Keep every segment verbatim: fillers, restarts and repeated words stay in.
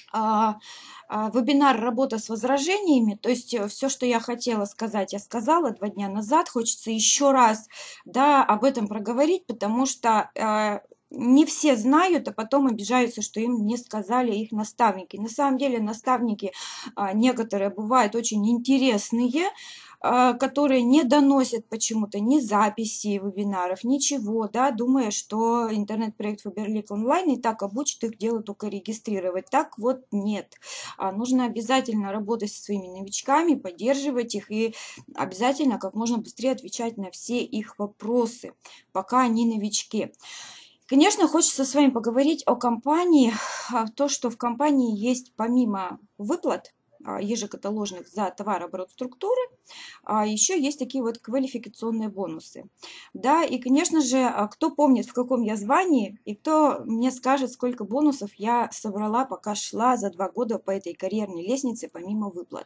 а, а, вебинар «Работа с возражениями». То есть все, что я хотела сказать, я сказала два дня назад. Хочется еще раз, да, об этом проговорить, потому что а, не все знают, а потом обижаются, что им не сказали их наставники. На самом деле наставники а, некоторые бывают очень интересные, а, которые не доносят почему-то ни записи вебинаров, ничего, да, думая, что интернет-проект Фаберлик онлайн и так обучит их дело только регистрировать. Так вот нет. А, нужно обязательно работать со своими новичками, поддерживать их и обязательно как можно быстрее отвечать на все их вопросы, пока они новички. Конечно, хочется с вами поговорить о компании, то, что в компании есть помимо выплат ежекаталожных за товарооборот структуры, еще есть такие вот квалификационные бонусы. Да, и, конечно же, кто помнит, в каком я звании, и кто мне скажет, сколько бонусов я собрала, пока шла за два года по этой карьерной лестнице, помимо выплат.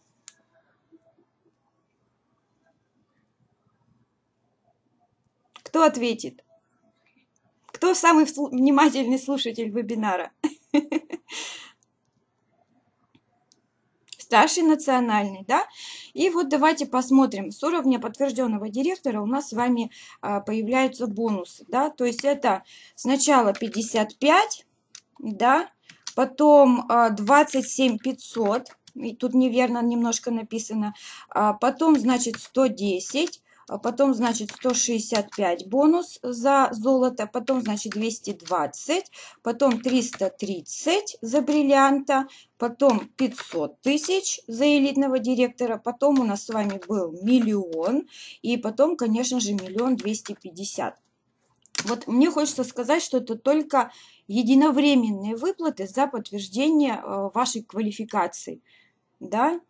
Кто ответит? Кто самый внимательный слушатель вебинара? Старший национальный, да? И вот давайте посмотрим. С уровня подтвержденного директора у нас с вами а, появляются бонусы, да? То есть это сначала пятьдесят пять, да? Потом а, двадцать семь пятьсот, и тут неверно немножко написано. А, потом, значит, сто десять. Потом, значит, сто шестьдесят пять бонус за золото, потом, значит, двести двадцать, потом триста тридцать за бриллианта, потом пятьсот тысяч за элитного директора, потом у нас с вами был миллион, и потом, конечно же, миллион двести пятьдесят. Вот мне хочется сказать, что это только единовременные выплаты за подтверждение вашей квалификации, да?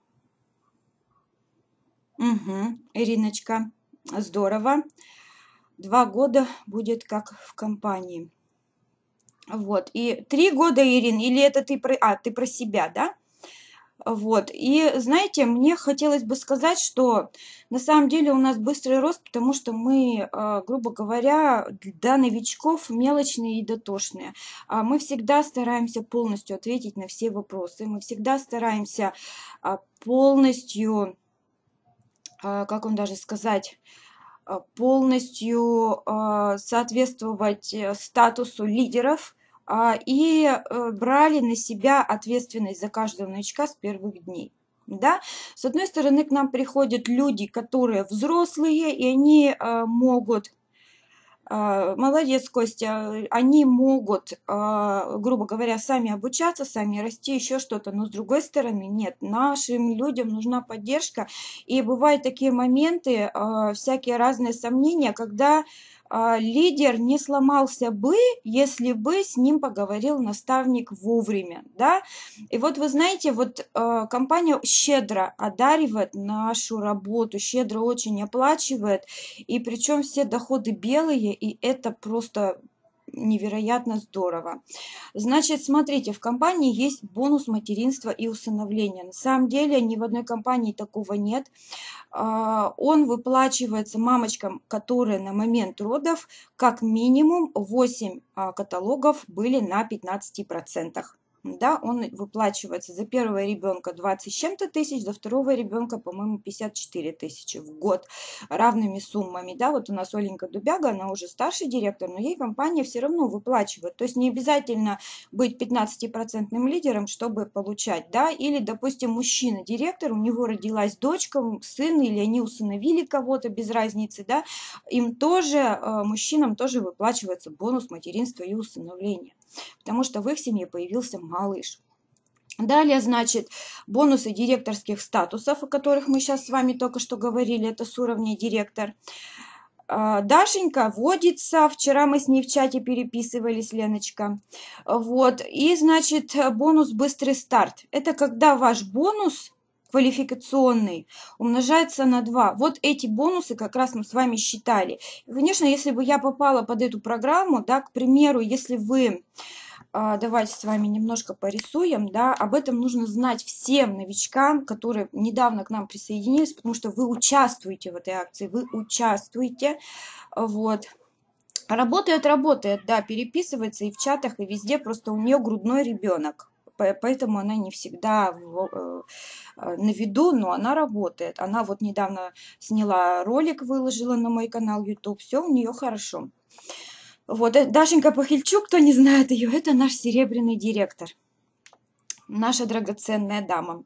Угу, Ириночка. Здорово. Два года будет как в компании. Вот. И три года, Ирин, или это ты про... А, ты про себя, да? Вот. И, знаете, мне хотелось бы сказать, что на самом деле у нас быстрый рост, потому что мы, грубо говоря, для новичков мелочные и дотошные. Мы всегда стараемся полностью ответить на все вопросы. Мы всегда стараемся полностью, как вам даже сказать, полностью соответствовать статусу лидеров и брали на себя ответственность за каждого новичка с первых дней. Да? С одной стороны, к нам приходят люди, которые взрослые, и они могут... Молодец, Костя. Они могут, грубо говоря, сами обучаться, сами расти, еще что-то. Но с другой стороны, нет, нашим людям нужна поддержка. И бывают такие моменты, всякие разные сомнения, когда лидер не сломался бы, если бы с ним поговорил наставник вовремя, да. И вот вы знаете, вот компания щедро одаривает нашу работу, щедро очень оплачивает, и причем все доходы белые, и это просто невероятно здорово. Значит, смотрите, в компании есть бонус материнства и усыновления. На самом деле ни в одной компании такого нет. Он выплачивается мамочкам, которые на момент родов как минимум восемь каталогов были на пятнадцати процентах. Да, он выплачивается за первого ребенка двадцать с чем-то тысяч, за второго ребенка, по-моему, пятьдесят четыре тысячи в год равными суммами. Да, вот у нас Оленька Дубяга, она уже старший директор, но ей компания все равно выплачивает. То есть не обязательно быть пятнадцатипроцентным лидером, чтобы получать, да, или, допустим, мужчина-директор, у него родилась дочка, сын, или они усыновили кого-то, без разницы, да, им тоже, мужчинам тоже выплачивается бонус материнства и усыновления, потому что в их семье появился малыш. Далее, значит, бонусы директорских статусов, о которых мы сейчас с вами только что говорили, это с уровня директор. Дашенька водится, вчера мы с ней в чате переписывались, Леночка. Вот, и, значит, бонус «Быстрый старт». Это когда ваш бонус квалификационный умножается на два. Вот эти бонусы как раз мы с вами считали. И, конечно, если бы я попала под эту программу, да, к примеру, если вы... Давайте с вами немножко порисуем, да, об этом нужно знать всем новичкам, которые недавно к нам присоединились, потому что вы участвуете в этой акции, вы участвуете, вот. Работает, работает, да, переписывается и в чатах, и везде, просто у нее грудной ребенок. поэтому она не всегда в, на виду, но она работает. Она вот недавно сняла ролик, выложила на мой канал YouTube, все у нее хорошо. Вот, Дашенька Пахильчук, кто не знает ее, это наш серебряный директор. Наша драгоценная дама.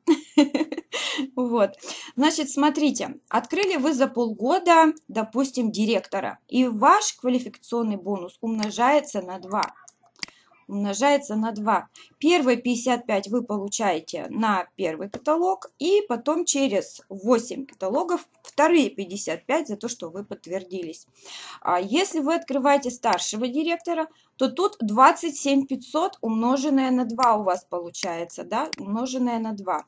Вот. Значит, смотрите, открыли вы за полгода, допустим, директора, и ваш квалификационный бонус умножается на два. Умножается на два. Первые пятьдесят пять вы получаете на первый каталог, и потом через восемь каталогов вторые пятьдесят пять за то, что вы подтвердились. А если вы открываете старшего директора, то тут двадцать семь тысяч пятьсот умноженное на два у вас получается, да, умноженное на два.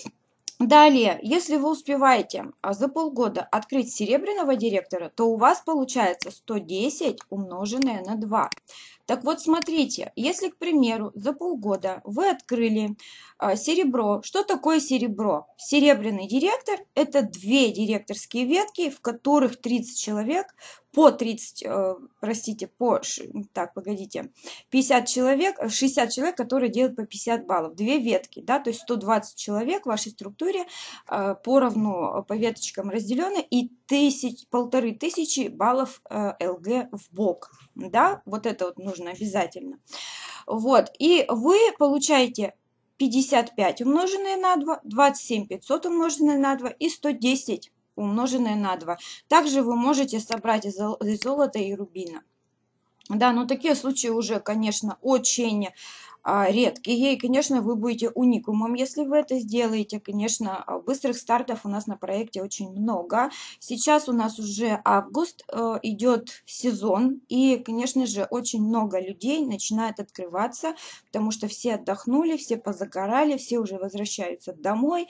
Далее, если вы успеваете за полгода открыть серебряного директора, то у вас получается сто десять умноженное на два. Так вот, смотрите, если, к примеру, за полгода вы открыли а, серебро. Что такое серебро? Серебряный директор – это две директорские ветки, в которых тридцать человек, по тридцать, э, простите, по, так, погодите, пятьдесят человек, шестьдесят человек, которые делают по пятьдесят баллов. Две ветки, да, то есть сто двадцать человек в вашей структуре э, поровну по веточкам разделены, и тысяч, полторы тысячи баллов э, ЛГ в бок. Да, вот это вот нужно обязательно. Вот, и вы получаете пятьдесят пять умноженное на два, двадцать семь тысяч пятьсот умноженное на два и сто десять умноженное на два. Также вы можете собрать из золота и рубина. Да, но такие случаи уже, конечно, очень а, редкие. И, конечно, вы будете уникумом, если вы это сделаете. Конечно, быстрых стартов у нас на проекте очень много. Сейчас у нас уже август, э, идет сезон. И, конечно же, очень много людей начинает открываться, потому что все отдохнули, все позагорали, все уже возвращаются домой.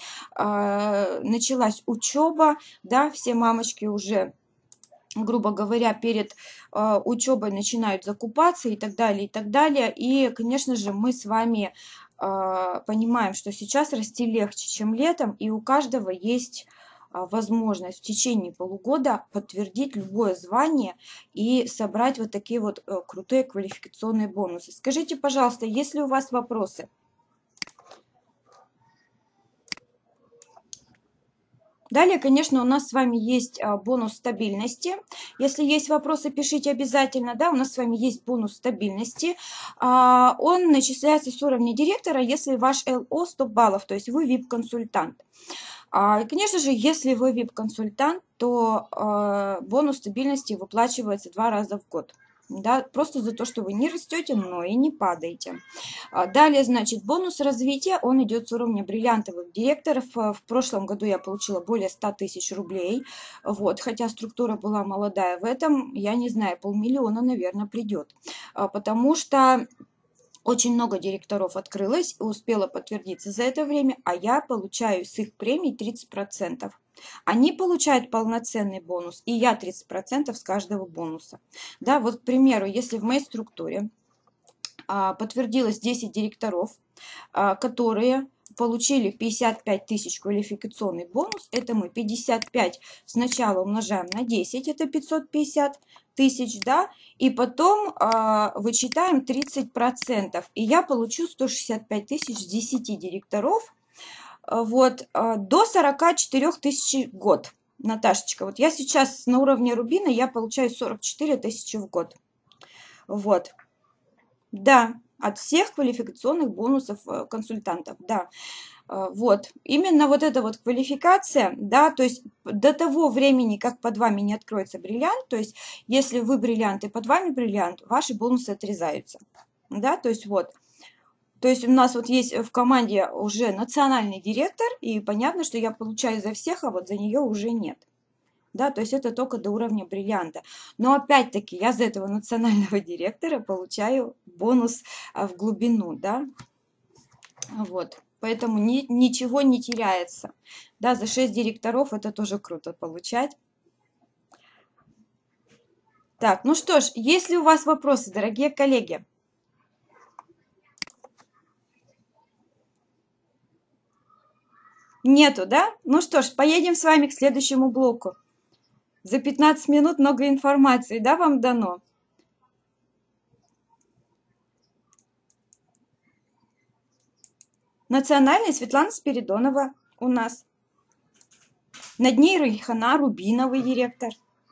Э, началась учеба, да, все мамочки уже, грубо говоря, перед э, учебой начинают закупаться и так далее, и так далее. И, конечно же, мы с вами э, понимаем, что сейчас расти легче, чем летом, и у каждого есть э, возможность в течение полугода подтвердить любое звание и собрать вот такие вот э, крутые квалификационные бонусы. Скажите, пожалуйста, есть ли у вас вопросы? Далее, конечно, у нас с вами есть бонус стабильности. Если есть вопросы, пишите обязательно. Да, у нас с вами есть бонус стабильности. Он начисляется с уровня директора, если ваш ЛО сто баллов, то есть вы ви ай пи-консультант. Конечно же, если вы ви ай пи-консультант, то бонус стабильности выплачивается два раза в год. Да, просто за то, что вы не растете, но и не падаете. Далее, значит, бонус развития, он идет с уровня бриллиантовых директоров. В прошлом году я получила более ста тысяч рублей, вот, хотя структура была молодая. В этом, я не знаю, полмиллиона, наверное, придет, потому что очень много директоров открылось и успела подтвердиться за это время, а я получаю с их премий тридцать процентов. Они получают полноценный бонус, и я тридцать процентов с каждого бонуса. Да, вот, к примеру, если в моей структуре а, подтвердилось десять директоров, а, которые получили пятьдесят пять тысяч квалификационный бонус, это мы пятьдесят пять сначала умножаем на десять, это пятьсот пятьдесят тысяч, да, и потом а, вычитаем тридцать процентов, и я получу сто шестьдесят пять тысяч с десяти директоров, вот, до сорока четырёх тысяч в год. Наташечка, вот я сейчас на уровне рубина, я получаю сорок четыре тысячи в год. Вот. Да, от всех квалификационных бонусов консультантов, да. Вот, именно вот эта вот квалификация, да, то есть до того времени, как под вами не откроется бриллиант, то есть если вы бриллиант и под вами бриллиант, ваши бонусы отрезаются, да, то есть вот. То есть у нас вот есть в команде уже национальный директор, и понятно, что я получаю за всех, а вот за нее уже нет. Да, то есть это только до уровня бриллианта. Но опять-таки я за этого национального директора получаю бонус в глубину, да. Вот, поэтому ни, ничего не теряется. Да, за шесть директоров это тоже круто получать. Так, ну что ж, есть ли у вас вопросы, дорогие коллеги? Нету, да? Ну что ж, поедем с вами к следующему блоку. За пятнадцать минут много информации, да, вам дано? национальная Светлана Спиридонова у нас. Над ней Райхана Рубиновый директор.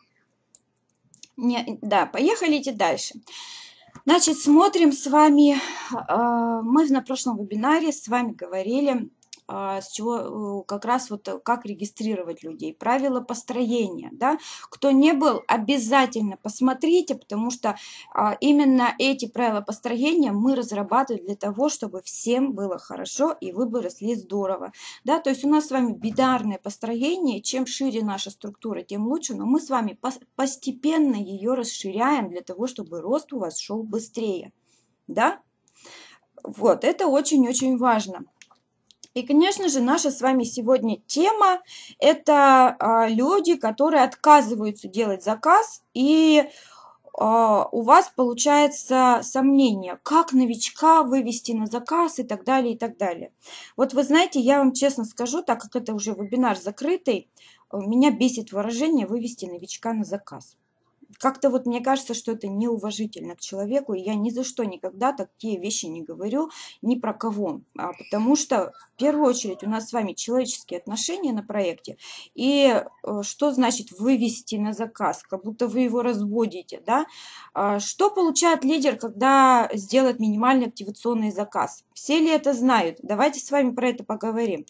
Не, да, поехали дальше. Значит, смотрим с вами, мы на прошлом вебинаре с вами говорили, с чего как раз вот как регистрировать людей, правила построения, да. Кто не был, обязательно посмотрите, потому что именно эти правила построения мы разрабатываем для того, чтобы всем было хорошо и вы бы росли здорово, да. То есть у нас с вами бинарное построение, чем шире наша структура, тем лучше, но мы с вами постепенно ее расширяем для того, чтобы рост у вас шел быстрее, да. Вот, это очень-очень важно. И, конечно же, наша с вами сегодня тема – это а, люди, которые отказываются делать заказ, и а, у вас получается сомнение, как новичка вывести на заказ и так далее, и так далее. Вот вы знаете, я вам честно скажу, так как это уже вебинар закрытый, меня бесит выражение «вывести новичка на заказ». Как-то вот мне кажется, что это неуважительно к человеку, и я ни за что никогда такие вещи не говорю ни про кого, а потому что в первую очередь у нас с вами человеческие отношения на проекте, и что значит вывести на заказ, как будто вы его разводите, да? Что получает лидер, когда сделает минимальный активационный заказ? Все ли это знают? Давайте с вами про это поговорим.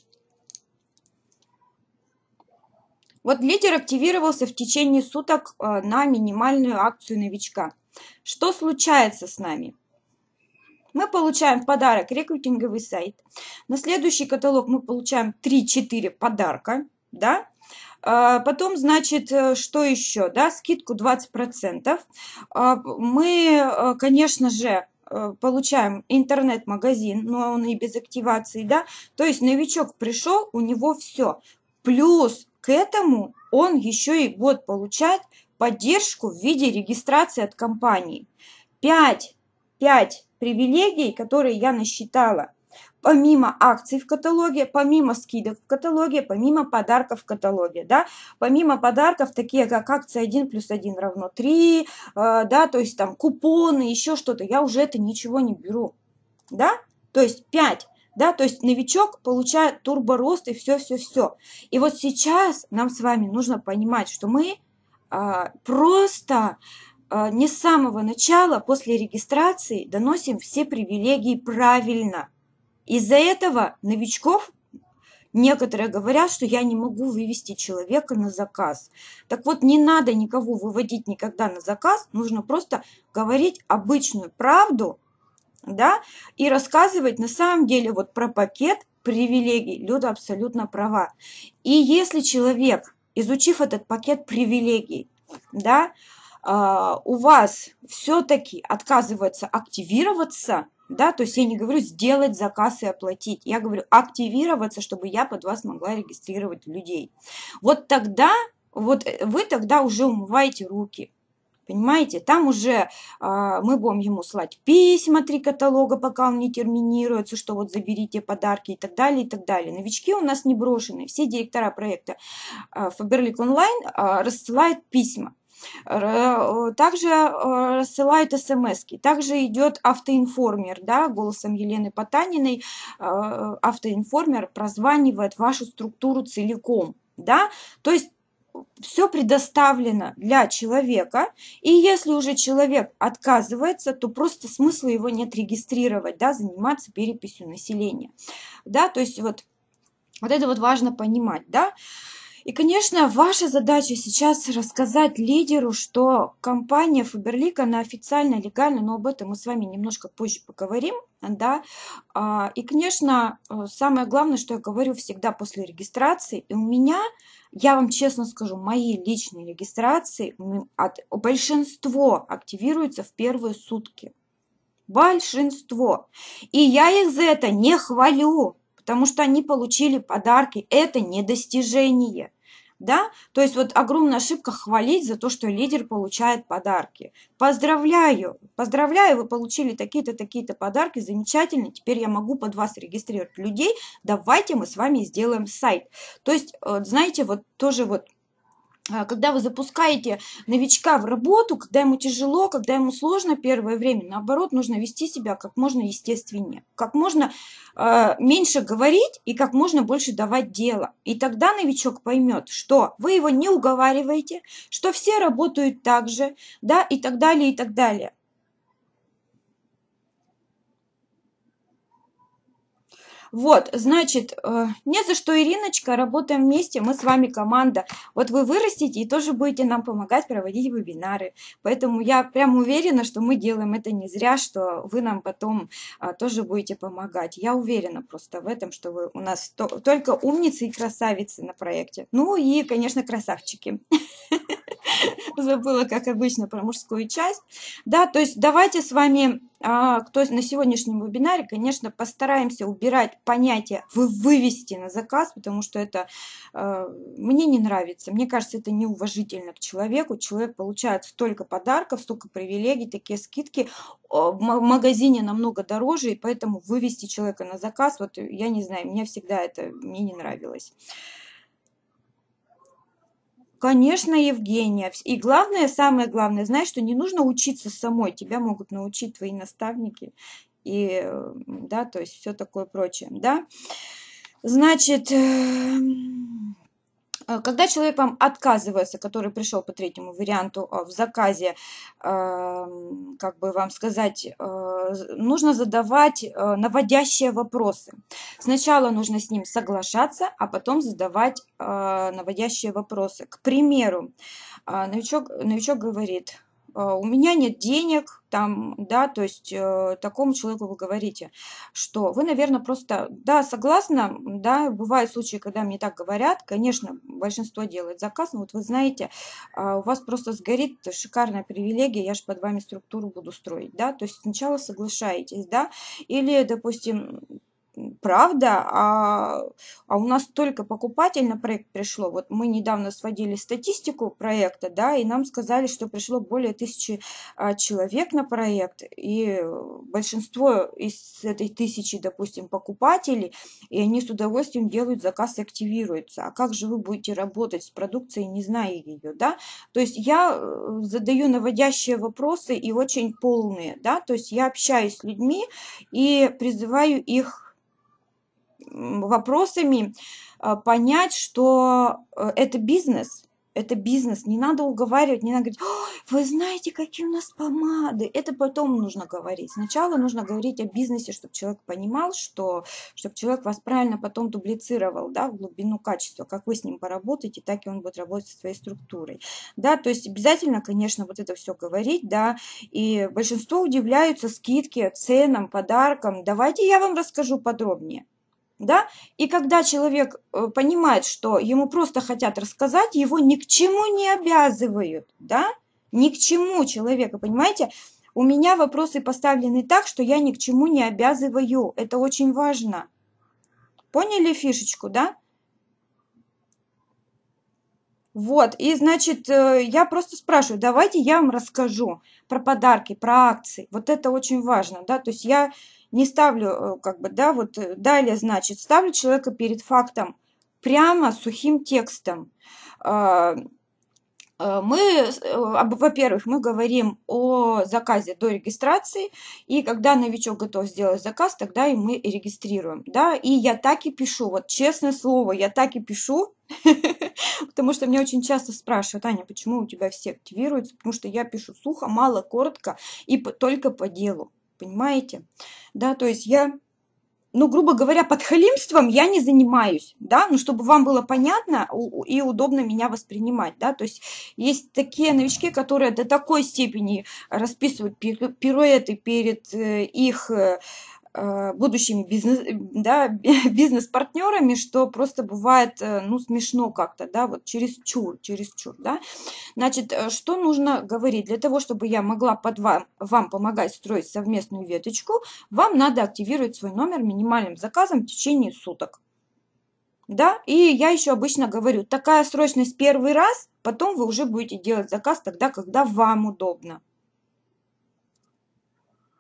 Вот лидер активировался в течение суток на минимальную акцию новичка. Что случается с нами? Мы получаем в подарок рекрутинговый сайт. На следующий каталог мы получаем три-четыре подарка. Да? Потом, значит, что еще? Да? Скидку двадцать процентов. Мы, конечно же, получаем интернет-магазин, но он и без активации. Да? То есть новичок пришел, у него все. Плюс к этому он еще и будет получать поддержку в виде регистрации от компании. пять, пять привилегий, которые я насчитала, помимо акций в каталоге, помимо скидок в каталоге, помимо подарков в каталоге. Да? Помимо подарков, такие как акция один плюс один равно три, да, то есть там купоны, еще что-то, я уже это ничего не беру. Да? То есть пять. Да, то есть новичок получает турборост и все-все-все. И вот сейчас нам с вами нужно понимать, что мы а, просто а, не с самого начала, после регистрации, доносим все привилегии правильно. Из-за этого новичков некоторые говорят, что я не могу вывести человека на заказ. Так вот, не надо никого выводить никогда на заказ, нужно просто говорить обычную правду, да, и рассказывать на самом деле вот про пакет привилегий. Люда абсолютно права. И если человек, изучив этот пакет привилегий, да, у вас все-таки отказывается активироваться, да, то есть я не говорю сделать заказ и оплатить, я говорю активироваться, чтобы я под вас могла регистрировать людей. Вот тогда, вот вы тогда уже умываете руки. Понимаете, там уже а, мы будем ему слать письма, три каталога, пока он не терминируется, что вот заберите подарки и так далее, и так далее. Новички у нас не брошены. Все директора проекта а, Faberlic Online а, рассылают письма. Также а, рассылают смс-ки. Также идет автоинформер, да, голосом Елены Потаниной. А, автоинформер прозванивает вашу структуру целиком. Да? То есть все предоставлено для человека, и если уже человек отказывается, то просто смысла его нет регистрировать, да, заниматься переписью населения, да, то есть вот, вот это вот важно понимать, да. И, конечно, ваша задача сейчас рассказать лидеру, что компания Faberlic, она официально, легально, но об этом мы с вами немножко позже поговорим, да. И, конечно, самое главное, что я говорю всегда после регистрации, у меня, я вам честно скажу, мои личные регистрации, от, большинство активируется в первые сутки. Большинство. И я их за это не хвалю, потому что они получили подарки. Это не достижение. Да? То есть вот огромная ошибка хвалить за то, что лидер получает подарки. Поздравляю, поздравляю, вы получили такие-то, такие-то подарки, замечательно, теперь я могу под вас регистрировать людей, давайте мы с вами сделаем сайт. То есть, знаете, вот тоже вот когда вы запускаете новичка в работу, когда ему тяжело, когда ему сложно первое время, наоборот, нужно вести себя как можно естественнее, как можно э, меньше говорить и как можно больше давать дела. И тогда новичок поймет, что вы его не уговариваете, что все работают так же, да, и так далее, и так далее. Вот, значит, э, не за что, Ириночка, работаем вместе, мы с вами команда. Вот вы вырастете и тоже будете нам помогать проводить вебинары. Поэтому я прям уверена, что мы делаем это не зря, что вы нам потом а, тоже будете помогать. Я уверена просто в этом, что вы у нас то, только умницы и красавицы на проекте. Ну и, конечно, красавчики. Забыла, как обычно, про мужскую часть. Да, то есть давайте с вами, а, кто на сегодняшнем вебинаре, конечно, постараемся убирать понятие вы вывести на заказ, потому что это а, мне не нравится. Мне кажется, это неуважительно к человеку. Человек получает столько подарков, столько привилегий, такие скидки. В магазине намного дороже, и поэтому вывести человека на заказ, вот я не знаю, мне всегда это мне не нравилось. Конечно, Евгения. И главное, самое главное, знаешь, что не нужно учиться самой. Тебя могут научить твои наставники. И, да, то есть все такое прочее, да. Значит, когда человек вам отказывается, который пришел по третьему варианту в заказе, как бы вам сказать, нужно задавать наводящие вопросы. Сначала нужно с ним соглашаться, а потом задавать наводящие вопросы. К примеру, новичок, новичок говорит: у меня нет денег, там, да, то есть э, такому человеку вы говорите, что вы, наверное, просто, да, согласна, да, бывают случаи, когда мне так говорят, конечно, большинство делает заказ, но вот вы знаете, э, у вас просто сгорит шикарная привилегия, я же под вами структуру буду строить, да, то есть сначала соглашаетесь, да, или, допустим, правда, а, а у нас только покупатель на проект пришло. Вот мы недавно сводили статистику проекта, да, и нам сказали, что пришло более тысячи а, человек на проект, и большинство из этой тысячи, допустим, покупателей, и они с удовольствием делают заказ и активируются. А как же вы будете работать с продукцией, не зная ее, да? То есть я задаю наводящие вопросы и очень полные, да, то есть я общаюсь с людьми и призываю их вопросами понять, что это бизнес, это бизнес, не надо уговаривать, не надо говорить: вы знаете, какие у нас помады, это потом нужно говорить. Сначала нужно говорить о бизнесе, чтобы человек понимал, что, чтобы человек вас правильно потом дублицировал, да, в глубину качества, как вы с ним поработаете, так и он будет работать со своей структурой, да, то есть обязательно, конечно, вот это все говорить, да, и большинство удивляются скидке, ценам, подаркам. Давайте я вам расскажу подробнее. Да? И когда человек понимает, что ему просто хотят рассказать, его ни к чему не обязывают, да? Ни к чему человека, понимаете? У меня вопросы поставлены так, что я ни к чему не обязываю. Это очень важно. Поняли фишечку, да? Вот, и значит, я просто спрашиваю, давайте я вам расскажу про подарки, про акции. Вот это очень важно, да, то есть я не ставлю, как бы, да, вот далее, значит, ставлю человека перед фактом прямо сухим текстом. Мы, во-первых, мы говорим о заказе до регистрации, и когда новичок готов сделать заказ, тогда и мы регистрируем, да, и я так и пишу, вот честное слово, я так и пишу, потому что меня очень часто спрашивают: Аня, почему у тебя все активируются? Потому что я пишу сухо, мало, коротко и только по делу, понимаете, да, то есть я... Ну, грубо говоря, подхалимством я не занимаюсь, да, ну, чтобы вам было понятно и удобно меня воспринимать, да, то есть есть такие новички, которые до такой степени расписывают пируэты перед их будущими бизнес, да, бизнес-партнерами, что просто бывает, ну, смешно как-то, да, вот чересчур, чересчур, да. Значит, что нужно говорить? Для того, чтобы я могла под вам, вам помогать строить совместную веточку, вам надо активировать свой номер минимальным заказом в течение суток. Да, и я еще обычно говорю, такая срочность первый раз, потом вы уже будете делать заказ тогда, когда вам удобно.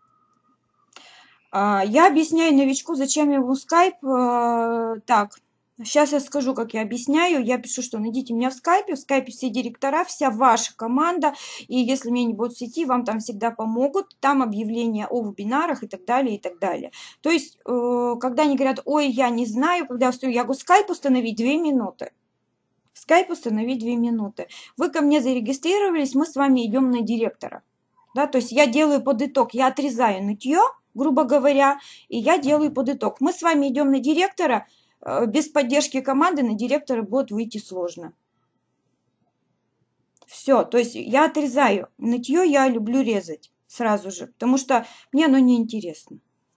Я объясняю новичку, зачем ему скайп. Так, Сейчас я скажу, как я объясняю. Я пишу, что найдите меня в скайпе. В скайпе все директора, вся ваша команда. И если меня не будет в сети, вам там всегда помогут. Там объявления о вебинарах и так далее, и так далее. То есть, э, когда они говорят, ой, я не знаю, когда я встаю, я говорю, скайп установить две минуты. Скайп установить две минуты. Вы ко мне зарегистрировались, мы с вами идем на директора. Да, то есть я делаю под итог, я отрезаю нытье, грубо говоря, и я делаю под итог. Мы с вами идем на директора. Без поддержки команды на директора будет выйти сложно. Все, то есть я отрезаю. Нытье я люблю резать сразу же, потому что мне оно не интересно.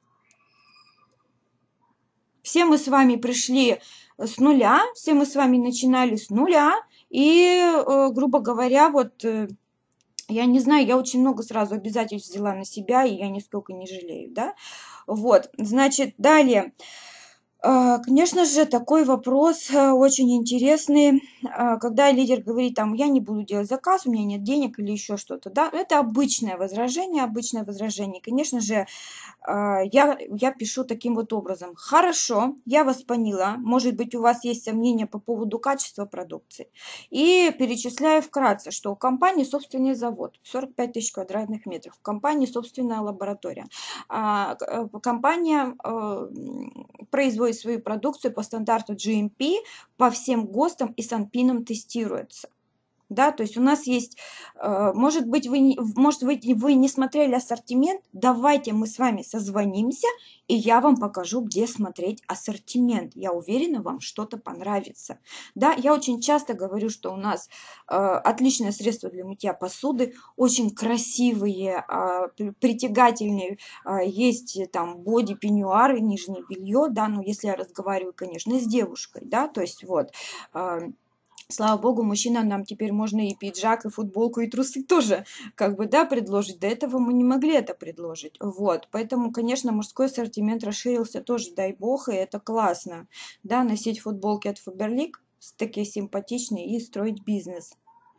Все мы с вами пришли с нуля, все мы с вами начинали с нуля, и, грубо говоря, вот, я не знаю, я очень много сразу обязательств взяла на себя, и я нисколько не жалею, да. Вот, значит, далее. Конечно же, такой вопрос очень интересный, когда лидер говорит, там, я не буду делать заказ, у меня нет денег или еще что-то, да, это обычное возражение, обычное возражение. Конечно же, я, я пишу таким вот образом. Хорошо, я вас поняла, может быть, у вас есть сомнения по поводу качества продукции. И перечисляю вкратце, что у компании собственный завод, сорок пять тысяч квадратных метров, у компании собственная лаборатория. Компания производит свою продукцию по стандарту джи эм пи, по всем ГОСТам и санпинам тестируется. Да, то есть у нас есть, может быть, вы, может быть, вы не смотрели ассортимент, давайте мы с вами созвонимся, и я вам покажу, где смотреть ассортимент. Я уверена, вам что-то понравится. Да, я очень часто говорю, что у нас отличное средство для мытья посуды, очень красивые, притягательные, есть там боди-пеньюары, нижнее белье, да, ну, если я разговариваю, конечно, с девушкой, да, то есть вот... Слава богу, мужчинам нам теперь можно и пиджак, и футболку, и трусы тоже, как бы, да, предложить. До этого мы не могли это предложить. Вот, поэтому, конечно, мужской ассортимент расширился тоже, дай бог, и это классно, да, носить футболки от Faberlic, такие симпатичные, и строить бизнес.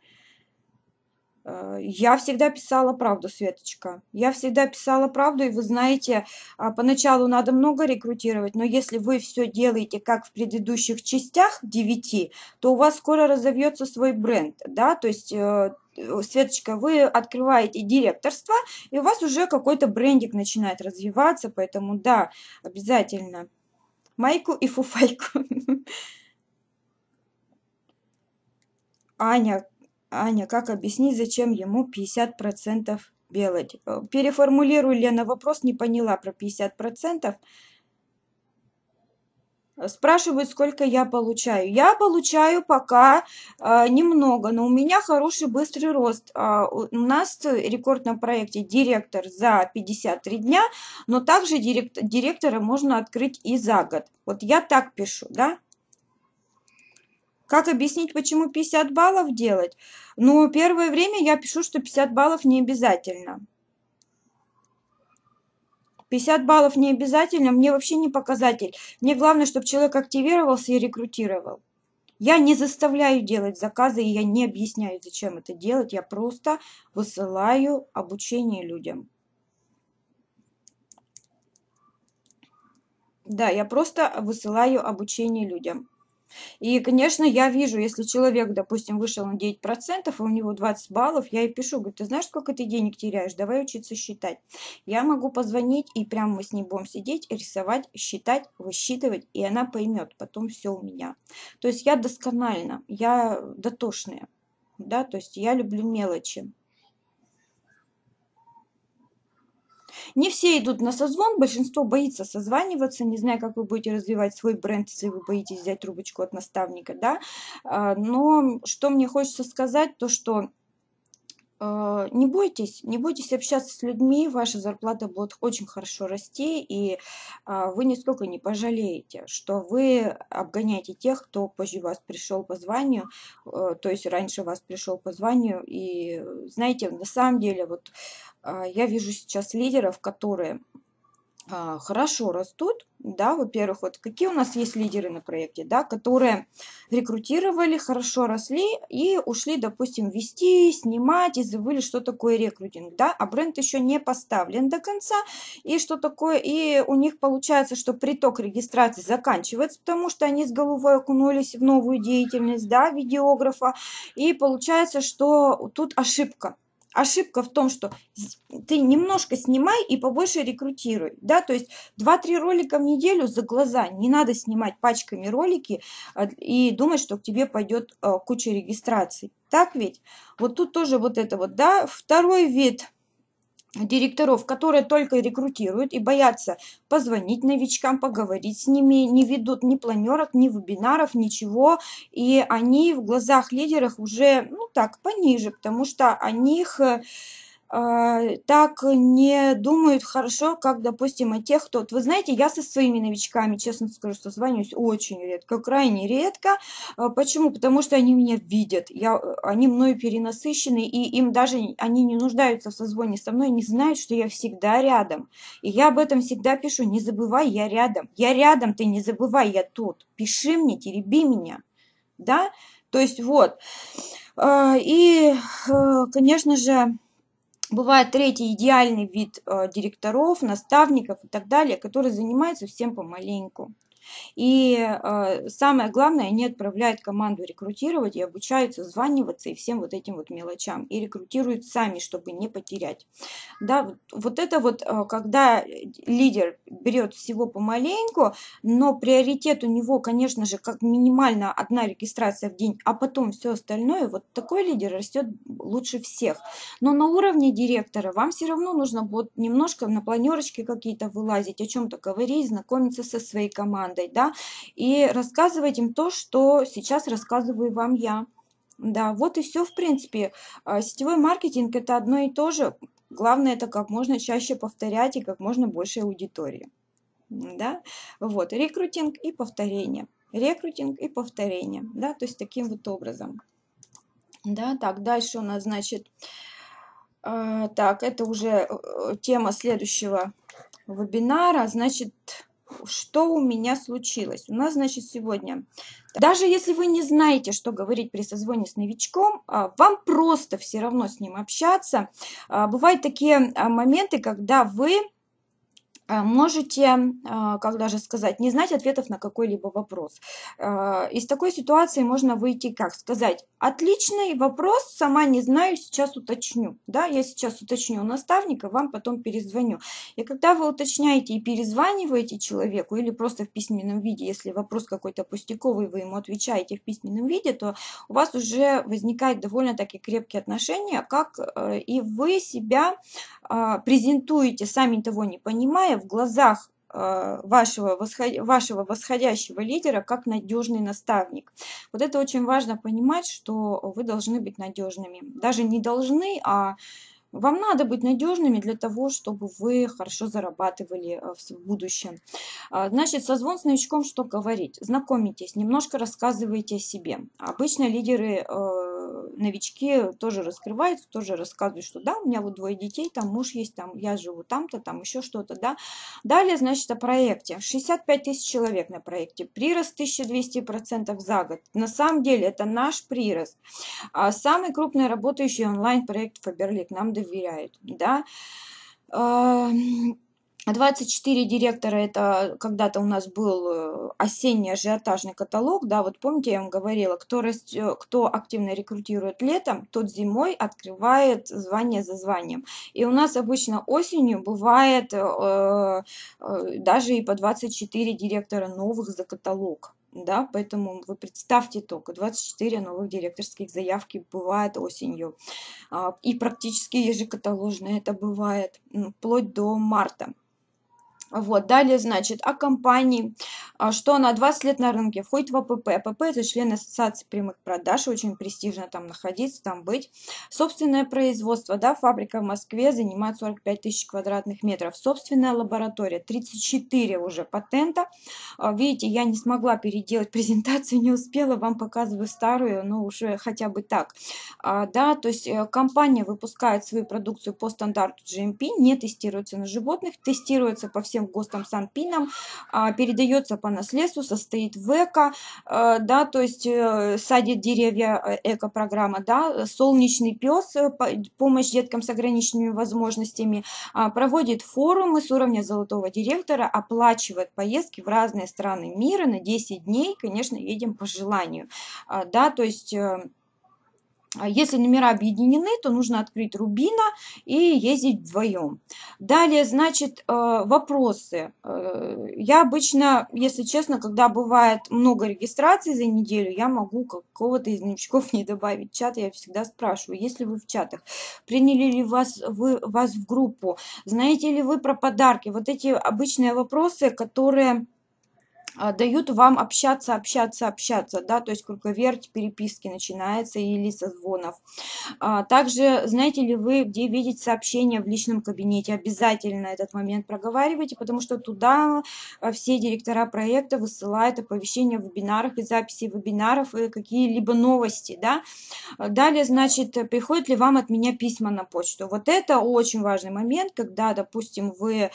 Я всегда писала правду, Светочка. Я всегда писала правду, и вы знаете, поначалу надо много рекрутировать, но если вы все делаете как в предыдущих частях девяти, то у вас скоро разовьется свой бренд, да, то есть... Светочка, вы открываете директорство, и у вас уже какой-то брендик начинает развиваться, поэтому да, обязательно майку и фуфайку. Аня, Аня, как объяснить, зачем ему пятьдесят процентов белать? Переформулирую, Лена, вопрос, не поняла про пятьдесят процентов. Спрашивают, сколько я получаю. Я получаю пока э, немного, но у меня хороший быстрый рост. Э, у нас рекорд на проекте директор за пятьдесят три дня, но также директ, директора можно открыть и за год. Вот я так пишу, да? Как объяснить, почему пятьдесят баллов делать? Ну, первое время я пишу, что пятьдесят баллов не обязательно. пятьдесят баллов не обязательно, мне вообще не показатель. Мне главное, чтобы человек активировался и рекрутировал. Я не заставляю делать заказы, и я не объясняю, зачем это делать. Я просто высылаю обучение людям. Да, я просто высылаю обучение людям. И, конечно, я вижу, если человек, допустим, вышел на девять процентов, и у него двадцать баллов, я ей пишу, говорю, ты знаешь, сколько ты денег теряешь? Давай учиться считать. Я могу позвонить, и прямо мы с ней будем сидеть, рисовать, считать, высчитывать, и она поймет потом все у меня. То есть я досконально, я дотошная, да, то есть я люблю мелочи. Не все идут на созвон, большинство боится созваниваться, не знаю, как вы будете развивать свой бренд, если вы боитесь взять трубочку от наставника, да. Но что мне хочется сказать, то что не бойтесь, не бойтесь общаться с людьми, ваша зарплата будет очень хорошо расти, и вы нисколько не пожалеете, что вы обгоняете тех, кто позже вас пришел по званию, то есть раньше вас пришел по званию, и знаете, на самом деле, вот я вижу сейчас лидеров, которые а, хорошо растут, да, во-первых, вот какие у нас есть лидеры на проекте, да, которые рекрутировали, хорошо росли и ушли, допустим, вести, снимать и забыли, что такое рекрутинг, да, а бренд еще не поставлен до конца, и что такое, и у них получается, что приток регистрации заканчивается, потому что они с головой окунулись в новую деятельность, да, видеографа, и получается, что тут ошибка. Ошибка в том, что ты немножко снимай и побольше рекрутируй, да, то есть два-три ролика в неделю за глаза, не надо снимать пачками ролики и думать, что к тебе пойдет куча регистраций, так ведь? Вот тут тоже вот это вот, да, второй вид директоров, которые только рекрутируют и боятся позвонить новичкам, поговорить с ними, не ведут ни планерок, ни вебинаров, ничего, и они в глазах лидеров уже, ну так, пониже, потому что о них так не думают хорошо, как, допустим, о тех, кто... Вот вы знаете, я со своими новичками, честно скажу, созваниваюсь очень редко, крайне редко. Почему? Потому что они меня видят, я, они мною перенасыщены, и им даже, они не нуждаются в созвоне со мной, они знают, что я всегда рядом. И я об этом всегда пишу, не забывай, я рядом. Я рядом, ты не забывай, я тут. Пиши мне, тереби меня. Да? То есть вот. И, конечно же, бывает третий идеальный вид э, директоров, наставников и так далее, которые занимаются всем помаленьку. И э, самое главное, они отправляют команду рекрутировать и обучают созваниваться и всем вот этим вот мелочам. И рекрутируют сами, чтобы не потерять. Да, вот, вот это вот, э, когда лидер берет всего помаленьку, но приоритет у него, конечно же, как минимально одна регистрация в день, а потом все остальное, вот такой лидер растет лучше всех. Но на уровне директора вам все равно нужно будет немножко на планерочке какие-то вылазить, о чем-то говорить, знакомиться со своей командой, да, и рассказывать им то, что сейчас рассказываю вам я. Да, вот и все, в принципе. Сетевой маркетинг – это одно и то же. Главное, это как можно чаще повторять и как можно больше аудитории. Да, вот, рекрутинг и повторение. Рекрутинг и повторение, да, то есть таким вот образом. Да, так, дальше у нас, значит, э, так, это уже тема следующего вебинара, значит, что у меня случилось? У нас, значит, сегодня, даже если вы не знаете, что говорить при созвоне с новичком, вам просто все равно с ним общаться. Бывают такие моменты, когда вы можете, как даже сказать, не знать ответов на какой-либо вопрос. Из такой ситуации можно выйти как? Сказать, отличный вопрос, сама не знаю, сейчас уточню. Да, я сейчас уточню у наставника, вам потом перезвоню. И когда вы уточняете и перезваниваете человеку, или просто в письменном виде, если вопрос какой-то пустяковый, вы ему отвечаете в письменном виде, то у вас уже возникают довольно-таки крепкие отношения, как и вы себя презентуете, сами того не понимая, в глазах вашего, восход... вашего восходящего лидера как надежный наставник. Вот это очень важно понимать, что вы должны быть надежными. Даже не должны, а вам надо быть надежными для того, чтобы вы хорошо зарабатывали в будущем. Значит, созвон с новичком, что говорить? Знакомитесь, немножко рассказывайте о себе. Обычно лидеры, новички тоже раскрываются, тоже рассказывают, что да, у меня вот двое детей, там муж есть, там я живу там-то, там еще что-то, да. Далее, значит, о проекте. шестьдесят пять тысяч человек на проекте, прирост тысяча двести процентов за год. На самом деле это наш прирост. Самый крупный работающий онлайн-проект Faberlic нам доверяют, да. двадцать четыре директора, это когда-то у нас был осенний ажиотажный каталог, да, вот помните, я вам говорила, кто, растет, кто активно рекрутирует летом, тот зимой открывает звание за званием. И у нас обычно осенью бывает э, э, даже и по двадцать четыре директора новых за каталог. Да, поэтому вы представьте только, двадцать четыре новых директорских заявки бывает осенью. И практически ежекаталожно это бывает, вплоть до марта. Вот, далее, значит, о компании, что она двадцать лет на рынке, входит в АПП. АПП – это член Ассоциации прямых продаж, очень престижно там находиться, там быть. Собственное производство, да, фабрика в Москве занимает сорок пять тысяч квадратных метров. Собственная лаборатория, тридцать четыре уже патента. Видите, я не смогла переделать презентацию, не успела, вам показываю старую, но уже хотя бы так. Да, то есть компания выпускает свою продукцию по стандарту джи эм пи, не тестируется на животных, тестируется по всем всем ГОСТам, СанПинам, передается по наследству, состоит в эко, да, то есть садит деревья, эко-программа, да, солнечный пес, помощь деткам с ограниченными возможностями, проводит форумы с уровня золотого директора, оплачивает поездки в разные страны мира на десять дней, конечно, едем по желанию, да, то есть если номера объединены, то нужно открыть Рубина и ездить вдвоем. Далее, значит, вопросы. Я обычно, если честно, когда бывает много регистраций за неделю, я могу какого-то из новичков не добавить в чат. Я всегда спрашиваю, если вы в чатах, приняли ли вас, вы, вас в группу, знаете ли вы про подарки. Вот эти обычные вопросы, которые дают вам общаться, общаться, общаться, да, то есть круговерть переписки начинается или созвонов. Также, знаете ли вы, где видеть сообщения в личном кабинете, обязательно этот момент проговаривайте, потому что туда все директора проекта высылают оповещения в вебинарах и записи вебинаров и какие-либо новости, да. Далее, значит, приходят ли вам от меня письма на почту. Вот это очень важный момент, когда, допустим, вы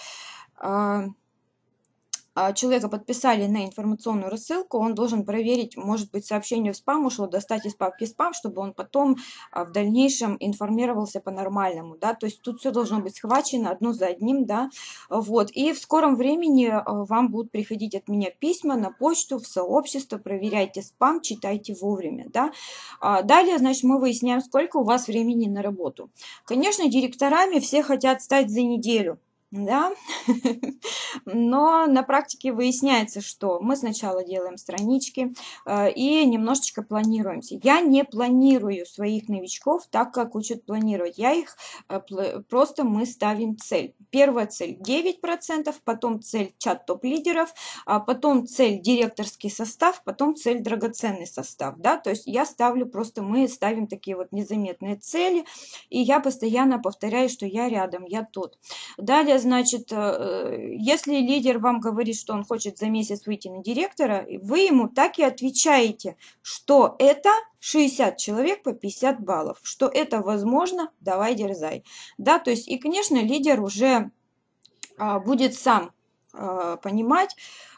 человека подписали на информационную рассылку, он должен проверить, может быть, сообщение в спам ушло, достать из папки спам, чтобы он потом в дальнейшем информировался по-нормальному, да, то есть тут все должно быть схвачено одно за одним, да, вот, и в скором времени вам будут приходить от меня письма на почту, в сообщество, проверяйте спам, читайте вовремя, да. Далее, значит, мы выясняем, сколько у вас времени на работу. Конечно, директорами все хотят стать за неделю, да, но на практике выясняется, что мы сначала делаем странички э, и немножечко планируемся. Я не планирую своих новичков так, как учат планировать. Я их э, просто мы ставим цель. Первая цель девять процентов, потом цель чат топ-лидеров, а потом цель директорский состав, потом цель драгоценный состав. Да? То есть я ставлю просто, мы ставим такие вот незаметные цели, и я постоянно повторяю, что я рядом, я тут. Далее, значит, если лидер вам говорит, что он хочет за месяц выйти на директора, вы ему так и отвечаете, что это шестьдесят человек по пятьдесят баллов, что это возможно, давай дерзай. Да, то есть, и, конечно, лидер уже а, будет сам а, понимать,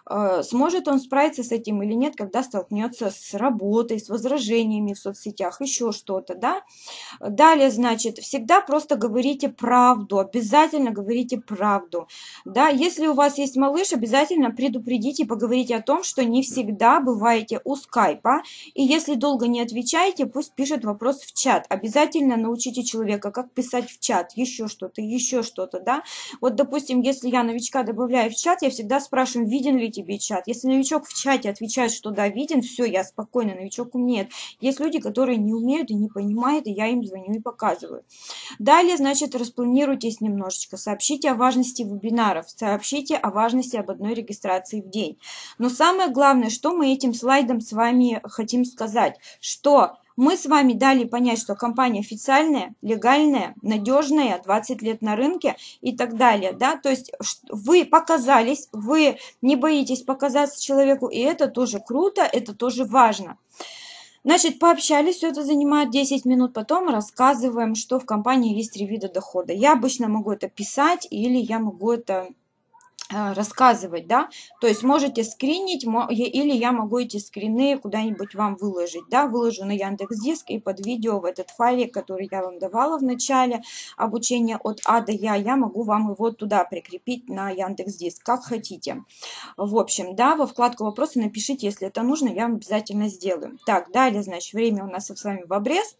сможет он справиться с этим или нет, когда столкнется с работой, с возражениями в соцсетях, еще что-то, да. Далее, значит, всегда просто говорите правду, обязательно говорите правду, да. Если у вас есть малыш, обязательно предупредите, поговорите о том, что не всегда бываете у скайпа, и если долго не отвечаете, пусть пишет вопрос в чат. Обязательно научите человека, как писать в чат, еще что-то, еще что-то, да. Вот, допустим, если я новичка добавляю в чат, я всегда спрашиваю, виден ли тебе чат. Если новичок в чате отвечает, что да, виден, все, я спокойно, новичок умеет. Есть люди, которые не умеют и не понимают, и я им звоню и показываю. Далее, значит, распланируйтесь немножечко, сообщите о важности вебинаров, сообщите о важности об одной регистрации в день. Но самое главное, что мы этим слайдом с вами хотим сказать, что мы с вами дали понять, что компания официальная, легальная, надежная, двадцать лет на рынке и так далее. Да? То есть вы показались, вы не боитесь показаться человеку, и это тоже круто, это тоже важно. Значит, пообщались, все это занимает десять минут, потом рассказываем, что в компании есть три вида дохода. Я обычно могу это писать или я могу это рассказывать, да, то есть можете скринить, или я могу эти скрины куда-нибудь вам выложить, да, выложу на Яндекс.Диск и под видео в этот файлик, который я вам давала в начале обучения от А до Я, я могу вам его туда прикрепить на Яндекс.Диск, как хотите. В общем, да, во вкладку вопросы напишите, если это нужно, я вам обязательно сделаю. Так, далее, значит, время у нас с вами в обрез.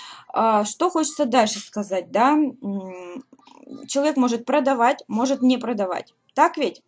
Что хочется дальше сказать, да, человек может продавать, может не продавать. Так ведь?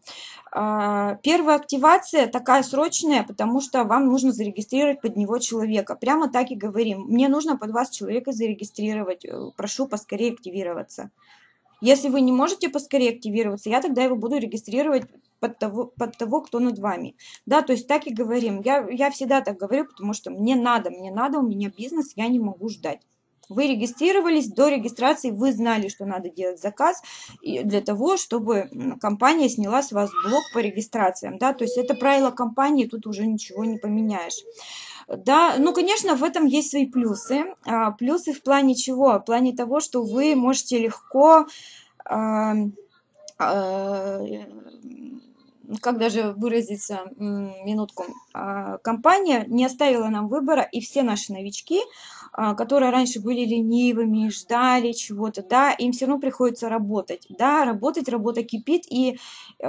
Первая активация такая срочная, потому что вам нужно зарегистрировать под него человека. Прямо так и говорим. Мне нужно под вас человека зарегистрировать. Прошу поскорее активироваться. Если вы не можете поскорее активироваться, я тогда его буду регистрировать под того, под того, кто над вами. Да, то есть так и говорим. Я, я всегда так говорю, потому что мне надо, мне надо, у меня бизнес, я не могу ждать. Вы регистрировались, до регистрации вы знали, что надо делать заказ для того, чтобы компания сняла с вас блок по регистрациям. Да? То есть это правило компании, тут уже ничего не поменяешь. Да, ну, конечно, в этом есть свои плюсы. А, плюсы в плане чего? В плане того, что вы можете легко... А, как даже выразиться, минутку, компания не оставила нам выбора, и все наши новички, которые раньше были ленивыми, ждали чего-то, да, им все равно приходится работать, да, работать, работа кипит, и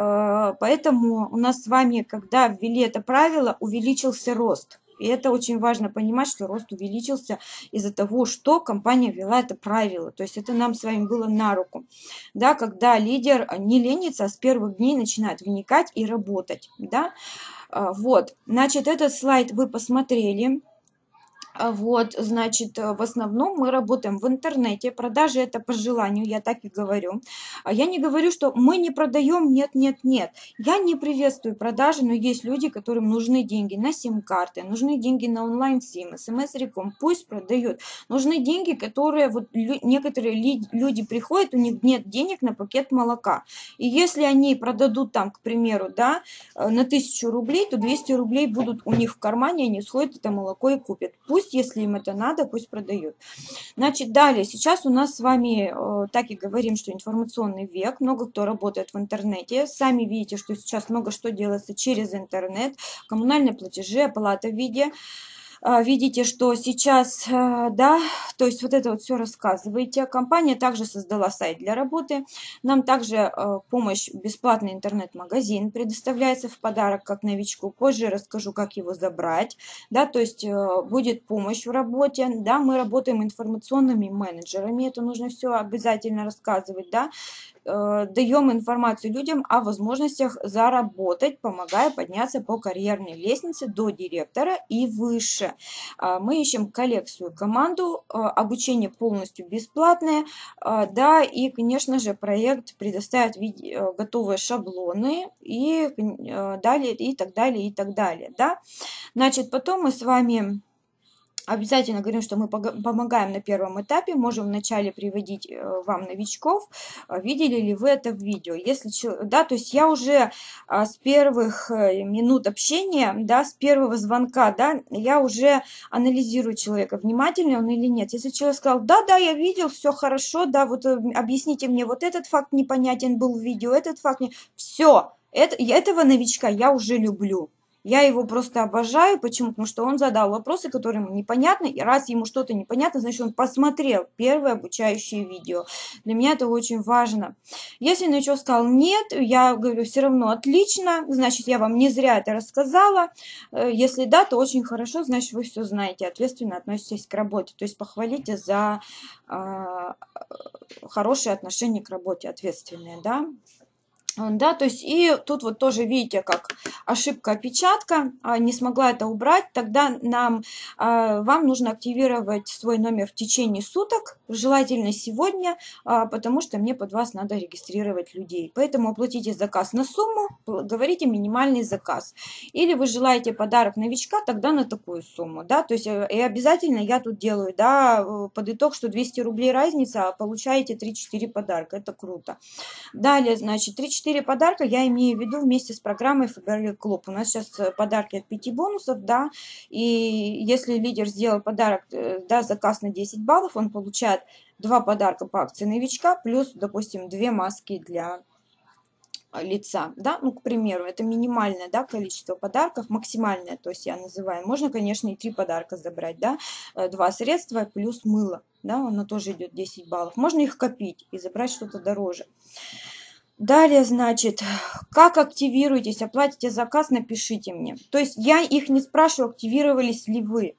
поэтому у нас с вами, когда ввели это правило, увеличился рост. И это очень важно понимать, что рост увеличился из-за того, что компания ввела это правило. То есть это нам с вами было на руку. Да, когда лидер не ленится, а с первых дней начинает вникать и работать. Да? Вот, значит, этот слайд вы посмотрели. Вот, значит, в основном мы работаем в интернете, продажи это по желанию, я так и говорю. Я не говорю, что мы не продаем, нет, нет, нет. Я не приветствую продажи, но есть люди, которым нужны деньги на сим-карты, нужны деньги на онлайн-сим, смс-реком, пусть продают. Нужны деньги, которые, вот некоторые люди приходят, у них нет денег на пакет молока. И если они продадут там, к примеру, да, на тысячу рублей, то двести рублей будут у них в кармане, они сходят это молоко и купят. Пусть, если им это надо, пусть продают. Значит, далее, сейчас у нас с вами, э, так и говорим, что информационный век, много кто работает в интернете. Сами видите, что сейчас много что делается через интернет, коммунальные платежи, оплата в виде. Видите, что сейчас, да, то есть вот это вот все рассказываете. Компания также создала сайт для работы. Нам также помощь, бесплатный интернет-магазин предоставляется в подарок как новичку. Позже расскажу, как его забрать. Да, то есть будет помощь в работе. Да, мы работаем информационными менеджерами. Это нужно все обязательно рассказывать, да. Даем информацию людям о возможностях заработать, помогая подняться по карьерной лестнице до директора и выше. Мы ищем коллекцию, команду, обучение полностью бесплатное, да, и, конечно же, проект предоставит готовые шаблоны и далее, и так далее, и так далее, да. Значит, потом мы с вами обязательно говорим, что мы помогаем на первом этапе, можем вначале приводить вам новичков. Видели ли вы это в видео? Если, да, то есть я уже с первых минут общения, да, с первого звонка, да, я уже анализирую человека, внимательный он или нет. Если человек сказал, да, да, я видел, все хорошо, да, вот объясните мне, вот этот факт непонятен был в видео, этот факт не... Все, это, этого новичка я уже люблю. Я его просто обожаю. Почему? Потому что он задал вопросы, которые ему непонятны. И раз ему что-то непонятно, значит, он посмотрел первое обучающее видео. Для меня это очень важно. Если новичок сказал нет, я говорю, все равно отлично. Значит, я вам не зря это рассказала. Если да, то очень хорошо. Значит, вы все знаете, ответственно относитесь к работе. То есть похвалите за э, хорошее отношение к работе, ответственное, да. Да, то есть и тут вот тоже видите, как ошибка опечатка, не смогла это убрать, тогда нам, вам нужно активировать свой номер в течение суток, желательно сегодня, потому что мне под вас надо регистрировать людей. Поэтому оплатите заказ на сумму, говорите минимальный заказ. Или вы желаете подарок новичка, тогда на такую сумму, да, то есть и обязательно я тут делаю, да, под итог, что двести рублей разница, а получаете три-четыре подарка, это круто. Далее, значит, три-четыре подарка я имею в виду вместе с программой Faberlic Club. У нас сейчас подарки от пяти бонусов, да, и если лидер сделал подарок, да, заказ на десять баллов, он получает два подарка по акции новичка, плюс, допустим, две маски для лица, да, ну, к примеру, это минимальное, да, количество подарков, максимальное, то есть я называю, можно, конечно, и три подарка забрать, да, два средства плюс мыло, да, оно тоже идет десять баллов, можно их копить и забрать что-то дороже. Далее, значит, как активируетесь, оплатите заказ, напишите мне. То есть я их не спрашиваю, активировались ли вы.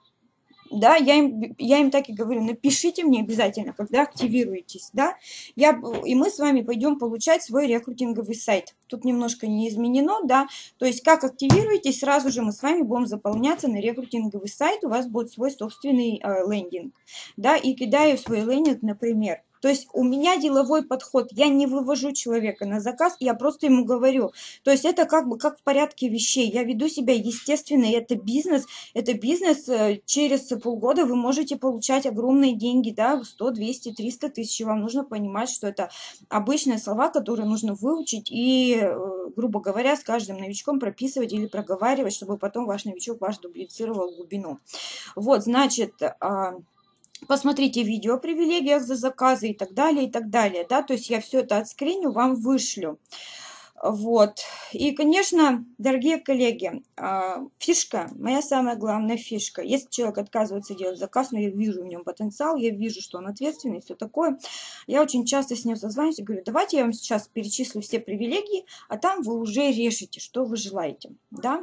Да, я им, я им так и говорю, напишите мне обязательно, когда активируетесь, да, я, и мы с вами пойдем получать свой рекрутинговый сайт. Тут немножко не изменено, да, то есть как активируетесь, сразу же мы с вами будем заполняться на рекрутинговый сайт, у вас будет свой собственный э, лендинг, да, и кидаю свой лендинг, например. То есть у меня деловой подход, я не вывожу человека на заказ, я просто ему говорю. То есть это как бы как в порядке вещей. Я веду себя естественно, и это бизнес. Это бизнес, через полгода вы можете получать огромные деньги, да, сто, двести, триста тысяч. Вам нужно понимать, что это обычные слова, которые нужно выучить и, грубо говоря, с каждым новичком прописывать или проговаривать, чтобы потом ваш новичок ваш дублицировал глубину. Вот, значит... посмотрите видео о привилегиях за заказы и так далее, и так далее, да, то есть я все это отскриню, вам вышлю. Вот. И, конечно, дорогие коллеги, а, фишка, моя самая главная фишка. Если человек отказывается делать заказ, но я вижу в нем потенциал, я вижу, что он ответственный, все такое, я очень часто с ним созваниваюсь и говорю, давайте я вам сейчас перечислю все привилегии, а там вы уже решите, что вы желаете, да.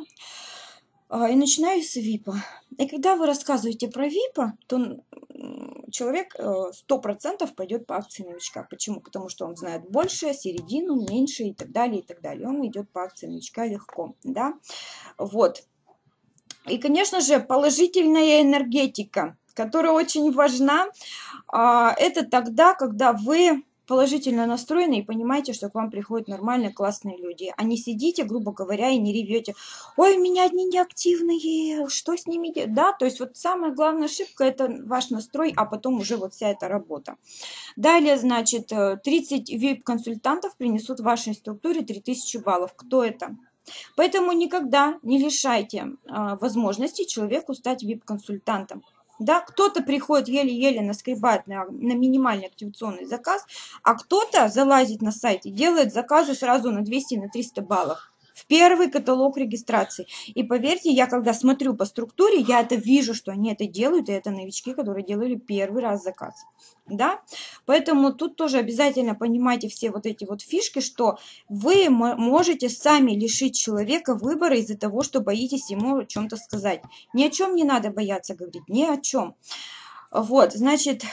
И начинаю с ВИПа. И когда вы рассказываете про ВИПа, то человек сто процентов пойдет по акции новичка. Почему? Потому что он знает больше, середину, меньше и так далее, и так далее. Он идет по акции новичка легко, да. Вот. И, конечно же, положительная энергетика, которая очень важна, это тогда, когда вы положительно настроены и понимаете, что к вам приходят нормальные, классные люди. А не сидите, грубо говоря, и не ревете. Ой, у меня одни неактивные, что с ними делать? Да, то есть вот самая главная ошибка – это ваш настрой, а потом уже вот вся эта работа. Далее, значит, тридцать вип-консультантов принесут в вашей структуре три тысячи баллов. Кто это? Поэтому никогда не лишайте а, возможности человеку стать вип-консультантом. Да, кто-то приходит еле-еле наскребать на, на минимальный активационный заказ, а кто-то залазит на сайт и делает заказы сразу на двести, на триста баллов. В первый каталог регистрации. И поверьте, я когда смотрю по структуре, я это вижу, что они это делают, и это новички, которые делали первый раз заказ. Да? Поэтому тут тоже обязательно понимайте все вот эти вот фишки, что вы можете сами лишить человека выбора из-за того, что боитесь ему о чем-то сказать. Ни о чем не надо бояться говорить, ни о чем. Вот, значит,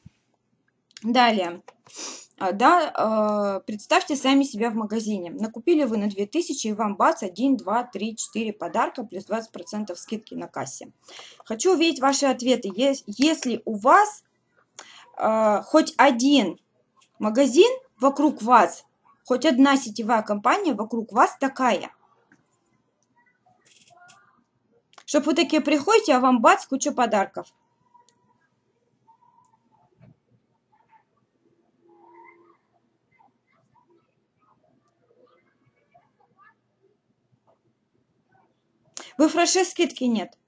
далее. Да, представьте сами себя в магазине. Накупили вы на две тысячи, и вам бац, один, два, три, четыре подарка, плюс двадцать процентов скидки на кассе. Хочу увидеть ваши ответы. Если у вас хоть один магазин вокруг вас, хоть одна сетевая компания вокруг вас такая, чтобы вы такие приходите, а вам бац, куча подарков. Вы фреше скидки нет.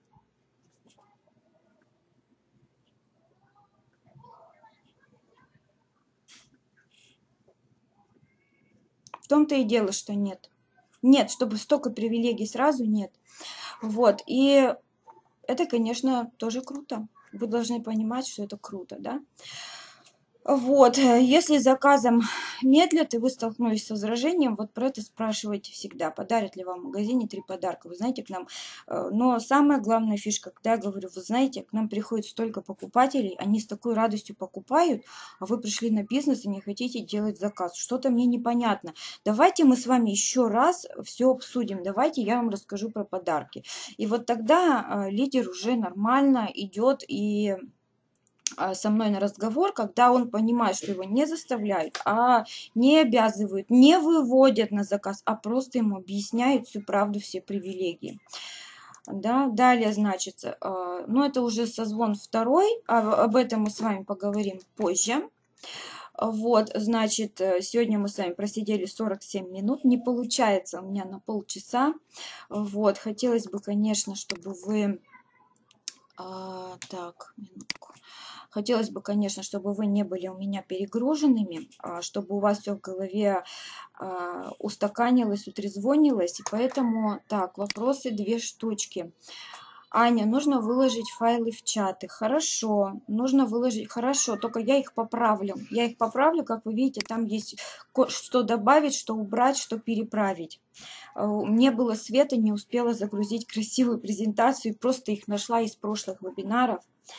В том-то и дело, что нет. Нет, чтобы столько привилегий сразу нет. Вот, и это, конечно, тоже круто. Вы должны понимать, что это круто, да? Вот, если заказом медлят, и вы столкнулись с возражением, вот про это спрашивайте всегда, подарят ли вам в магазине три подарка. Вы знаете, к нам, но самая главная фишка, когда я говорю, вы знаете, к нам приходит столько покупателей, они с такой радостью покупают, а вы пришли на бизнес и не хотите делать заказ. Что-то мне непонятно. Давайте мы с вами еще раз все обсудим, давайте я вам расскажу про подарки. И вот тогда лидер уже нормально идет и со мной на разговор, когда он понимает, что его не заставляют, а не обязывают, не выводят на заказ, а просто ему объясняют всю правду, все привилегии. Да, далее, значит, ну это уже созвон второй, об этом мы с вами поговорим позже. Вот, значит, сегодня мы с вами просидели сорок семь минут, не получается у меня на полчаса. Вот, хотелось бы, конечно, чтобы вы... А, так, минутку. Хотелось бы, конечно, чтобы вы не были у меня перегруженными, чтобы у вас все в голове устаканилось, утрезвонилось. И поэтому, так, вопросы две штучки. Аня, нужно выложить файлы в чаты. Хорошо, нужно выложить, хорошо, только я их поправлю. Я их поправлю, как вы видите, там есть что добавить, что убрать, что переправить. Мне было света, не успела загрузить красивую презентацию, просто их нашла из прошлых вебинаров.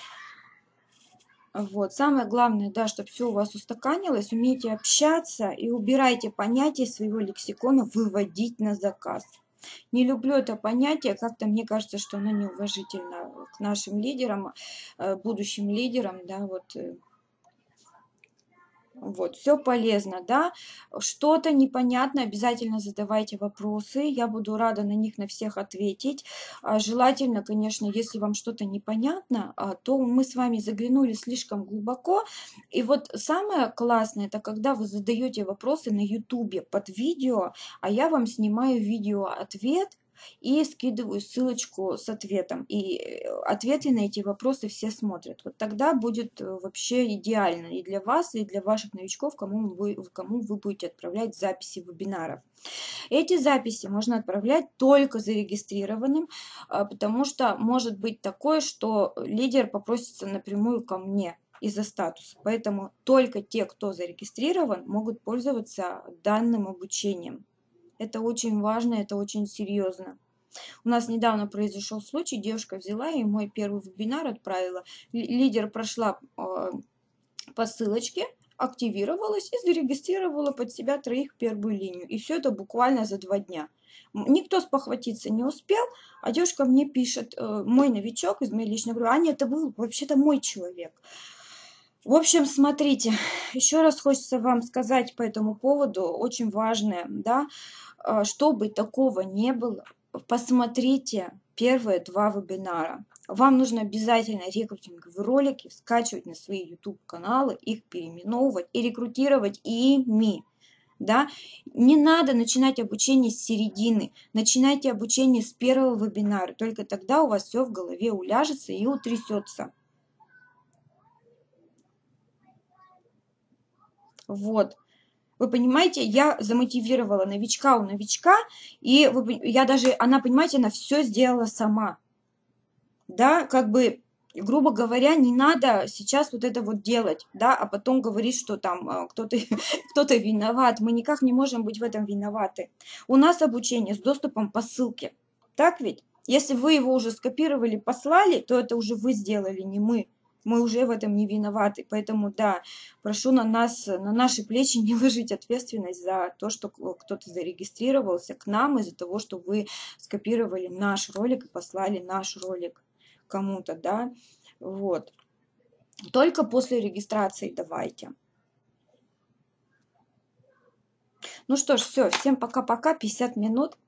Вот. Самое главное, да, чтобы все у вас устаканилось, умейте общаться и убирайте понятие своего лексикона выводить на заказ. Не люблю это понятие, как-то мне кажется, что оно неуважительно к нашим лидерам, будущим лидерам, да, вот. Вот, все полезно, да, что-то непонятно, обязательно задавайте вопросы, я буду рада на них на всех ответить. Желательно, конечно, если вам что-то непонятно, то мы с вами заглянули слишком глубоко. И вот самое классное, это когда вы задаете вопросы на ютубе под видео, а я вам снимаю видео-ответ, и скидываю ссылочку с ответом. И ответы на эти вопросы все смотрят. Вот тогда будет вообще идеально и для вас, и для ваших новичков, кому вы, кому вы будете отправлять записи вебинаров. Эти записи можно отправлять только зарегистрированным, потому что может быть такое, что лидер попросится напрямую ко мне из-за статуса. Поэтому только те, кто зарегистрирован, могут пользоваться данным обучением. Это очень важно, это очень серьезно. У нас недавно произошел случай, девушка взяла и мой первый вебинар отправила. Лидер прошла по ссылочке, активировалась и зарегистрировала под себя троих первую линию. И все это буквально за два дня. Никто спохватиться не успел, а девушка мне пишет, мой новичок из моей личной группы: Аня, это был вообще-то мой человек. В общем, смотрите, еще раз хочется вам сказать по этому поводу, очень важное, да, чтобы такого не было, посмотрите первые два вебинара. Вам нужно обязательно рекрутинговые ролики скачивать на свои YouTube-каналы, их переименовывать и рекрутировать ими. Да? Не надо начинать обучение с середины, начинайте обучение с первого вебинара, только тогда у вас все в голове уляжется и утрясется. Вот. Вы понимаете, я замотивировала новичка у новичка, и вы, я даже, она, понимаете, она все сделала сама. Да, как бы, грубо говоря, не надо сейчас вот это вот делать, да, а потом говорить, что там кто-то кто-то виноват. Мы никак не можем быть в этом виноваты. У нас обучение с доступом по ссылке. Так ведь? Если вы его уже скопировали, послали, то это уже вы сделали, не мы. Мы уже в этом не виноваты. Поэтому, да, прошу на нас, на наши плечи не ложить ответственность за то, что кто-то зарегистрировался к нам из-за того, что вы скопировали наш ролик и послали наш ролик кому-то, да. Вот. Только после регистрации давайте. Ну что ж, все, всем пока-пока, пятьдесят минут.